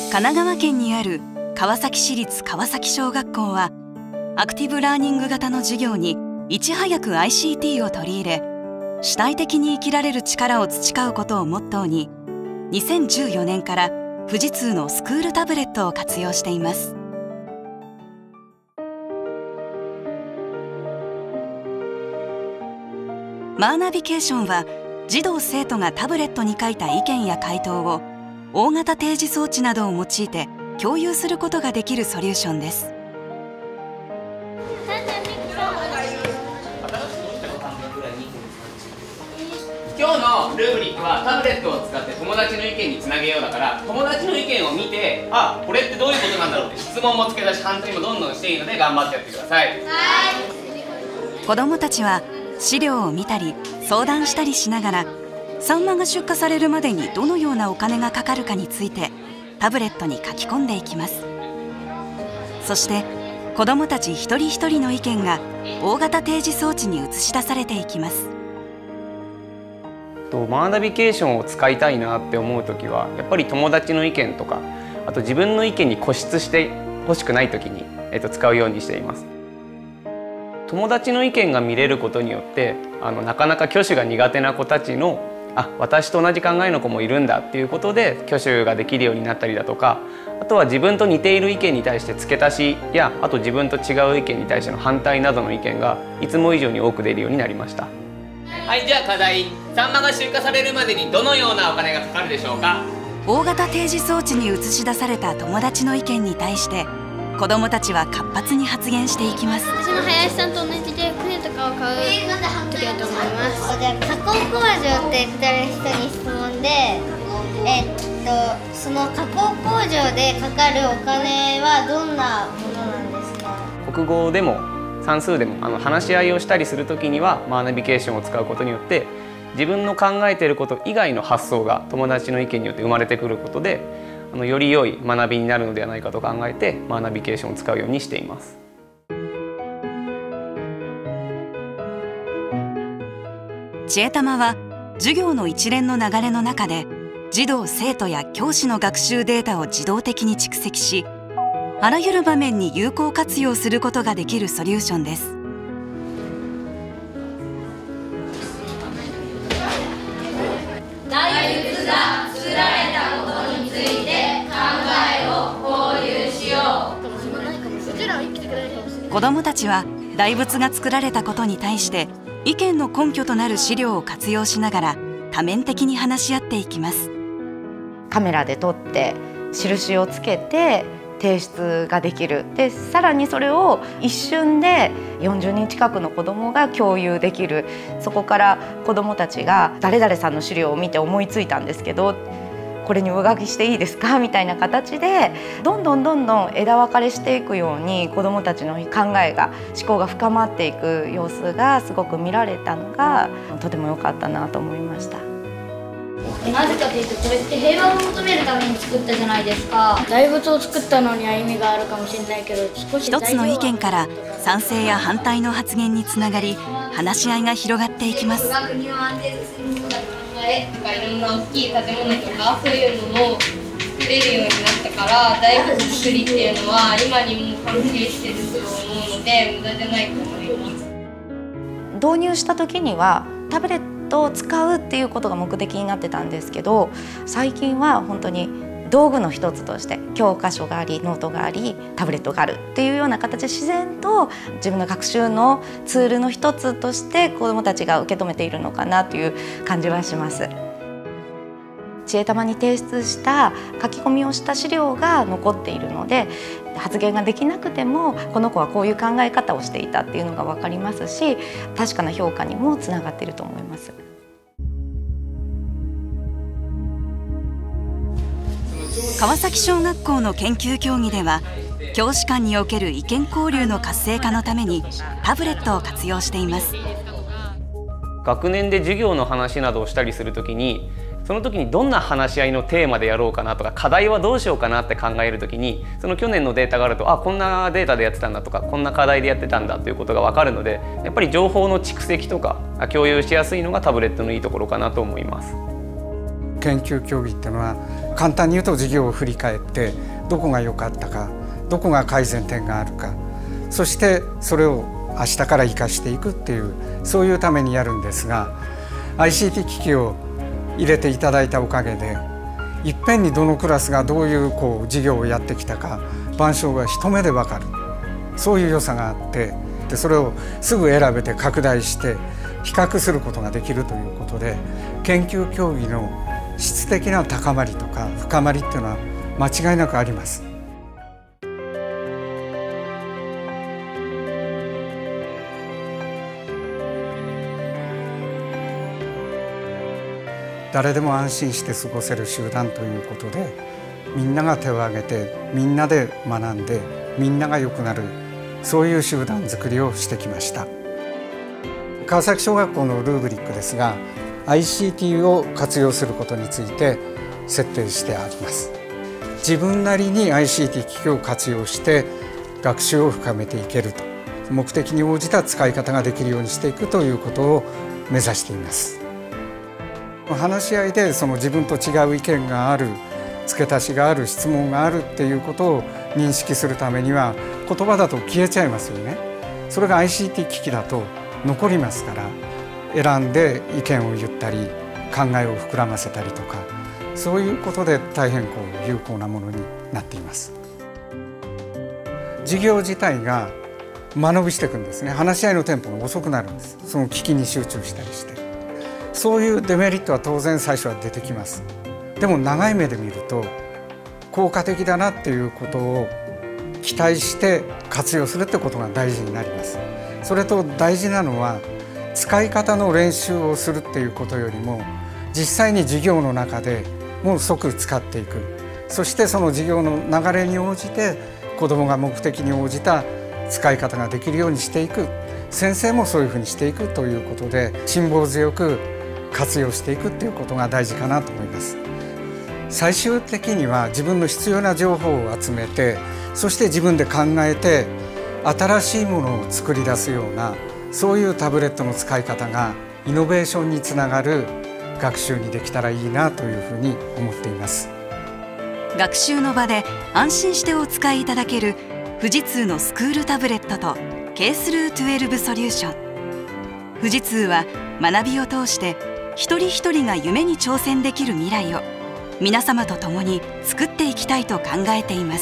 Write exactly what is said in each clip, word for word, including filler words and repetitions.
神奈川県にある川崎市立川崎小学校は、アクティブラーニング型の授業にいち早く アイシーティー を取り入れ、主体的に生きられる力を培うことをモットーに、にせんじゅうよねんから富士通のスクールタブレットを活用しています。マーナビケーションは、児童生徒がタブレットに書いた意見や回答を大型提示装置などを用いて共有することができるソリューションです。 今日のルーブリックはタブレットを使って友達の意見につなげようだから、友達の意見を見て、あ、これってどういうことなんだろうって質問もつけ出し、判定もどんどんしていいので頑張ってやってください。はい。 子どもたちは資料を見たり相談したりしながら、サンマが出荷されるまでにどのようなお金がかかるかについてタブレットに書き込んでいきます。そして子どもたち一人一人の意見が大型提示装置に映し出されていきます。 マーナビケーションを使いたいなって思う時は、やっぱり友達の意見とか、あと自分の意見に固執してほしくない時に、えっと、使うようにしています。友達の意見が見れることによって、あのなかなか挙手が苦手な子たちの、あ、私と同じ考えの子もいるんだっていうことで挙手ができるようになったりだとか、あとは自分と似ている意見に対して付け足しや、あと自分と違う意見に対しての反対などの意見がいつも以上に多く出るようになりました。 はい、じゃあ課題、サンマが出荷されるまでにどのようなお金がかかるでしょうか。 大型提示装置に映し出された友達の意見に対して子どもたちは活発に発言していきます。 私も林さんと同じで船とかを買う時だと思います。 じゃあ加工工場って言ってる人に質問で、えっとその加工工場でかかるお金はどんなものなんですか。 国語でも算数でもあの話し合いをしたりするときにはマーナビケーションを使うことによって、自分の考えていること以外の発想が友達の意見によって生まれてくることで、あのより良い学びになるのではないかと考えてマーナビケーションを使うようにしています。 ちえたまは授業の一連の流れの中で児童生徒や教師の学習データを自動的に蓄積し、あらゆる場面に有効活用することができるソリューションです。 大仏が作られたことについて考えを交流しよう。子どもたちは大仏が作られたことに対して意見の根拠となる資料を活用しながら多面的に話し合っていきます。 カメラで撮って印をつけて提出ができる。でさらにそれを一瞬でよんじゅうにん近くの子どもが共有できる。そこから子どもたちが誰々さんの資料を見て思いついたんですけど、これに上書きしていいですかみたいな形でどんどんどんどん枝分かれしていくように子どもたちの考えが思考が深まっていく様子がすごく見られたのがとても良かったなと思いました。 なぜかというと、これって平和を求めるために作ったじゃないですか。大仏を作ったのには意味があるかもしれないけど、少し一つの意見から賛成や反対の発言につながり、話し合いが広がっていきます。 国を安定させることだと考えとか、いろんな大きい建物とかそういうのも作れるようになったから、大仏作りっていうのは今にも関係してると思うので無駄じゃないと思います。 導入した時にはタブレットを使うっていうことが目的になってたんですけど、最近は本当に道具の一つとして教科書がありノートがありタブレットがあるっていうような形で自然と自分の学習のツールの一つとして子どもたちが受け止めているのかなという感じはします。ちえたまに提出した書き込みをした資料が残っているので、発言ができなくてもこの子はこういう考え方をしていたっていうのが分かりますし、確かな評価にもつながっていると思います。 川崎小学校の研究協議では、教師間における意見交流の活性化のためにタブレットを活用しています。 学年で授業の話などをしたりするときに、その時にどんな話し合いのテーマでやろうかなとか、課題はどうしようかなって考える時に、その去年のデータがあると、あ、こんなデータでやってたんだとか、こんな課題でやってたんだということが分かるので、やっぱり情報の蓄積とか共有しやすいのがタブレットのいいところかなと思います。 研究協議っていうのは簡単に言うと授業を振り返ってどこが良かったか、どこが改善点があるか、そしてそれを明日から生かしていくっていう、そういうためにやるんですが、 アイシーティー 機器を入れていただいたおかげでいっぺんにどのクラスがどういうこう授業をやってきたか板書が一目で分かる、そういう良さがあって、でそれをすぐ選べて拡大して比較することができるということで、研究協議の質的な高まりとか深まりっていうのは間違いなくあります。誰でも安心して過ごせる集団ということで、みんなが手を挙げてみんなで学んでみんなが良くなる、そういう集団づくりをしてきました。川崎小学校のルーブリックですが、 アイシーティー を活用することについて設定してあります。自分なりに アイシーティー 機器を活用して学習を深めていけると、目的に応じた使い方ができるようにしていくということを目指しています。話し合いでその自分と違う意見がある、付け足しがある、質問があるっていうことを認識するためには言葉だと消えちゃいますよね。それが アイシーティー 機器だと残りますから、選んで意見を言ったり考えを膨らませたりとか、そういうことで大変こう有効なものになっています。授業自体が間延びしていくんですね。話し合いのテンポが遅くなるんです。その聞きに集中したりして、そういうデメリットは当然最初は出てきます。でも長い目で見ると効果的だなっていうことを期待して活用するってことが大事になります。それと大事なのは、使い方の練習をするっていうことよりも、実際に授業の中でもう即使っていく、そしてその授業の流れに応じて子どもが目的に応じた使い方ができるようにしていく、先生もそういうふうにしていくということで辛抱強く活用していくっていうことが大事かなと思います。最終的には自分の必要な情報を集めて、そして自分で考えて新しいものを作り出すような、そういうタブレットの使い方がイノベーションにつながる学習にできたらいいなというふうに思っています。 学習の場で安心してお使いいただける富士通のスクールタブレットと ケースルーじゅうにソリューション。富士通は学びを通して一人一人が夢に挑戦できる未来を皆様と共に作っていきたいと考えています。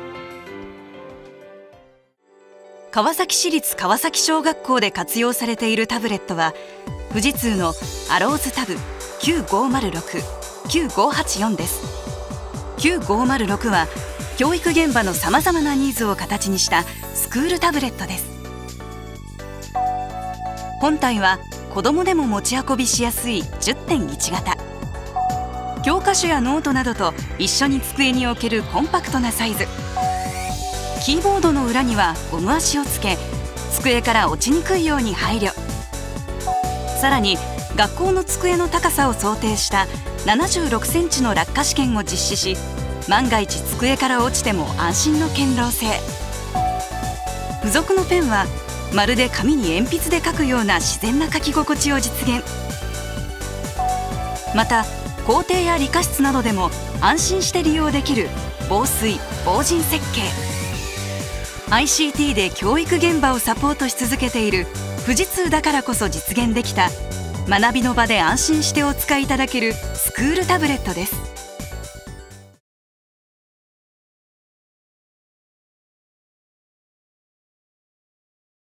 川崎市立川崎小学校で活用されているタブレットは、富士通のアローズタブきゅうごまるろく、きゅうごはちよんです。きゅうごまるろくは教育現場のさまざまなニーズを形にしたスクールタブレットです。本体は子どもでも持ち運びしやすい じゅってんいち 型、教科書やノートなどと一緒に机に置けるコンパクトなサイズ、キーボードの裏にはゴム足をつけ、机から落ちにくいように配慮。さらに学校の机の高さを想定したななじゅうろくセンチの落下試験を実施し、万が一机から落ちても安心の堅牢性。付属のペンはまるで紙に鉛筆で書くような自然な書き心地を実現。また校庭や理科室などでも安心して利用できる防水・防塵設計。 アイシーティー で教育現場をサポートし続けている富士通だからこそ実現できた、学びの場で安心してお使いいただけるスクールタブレットです。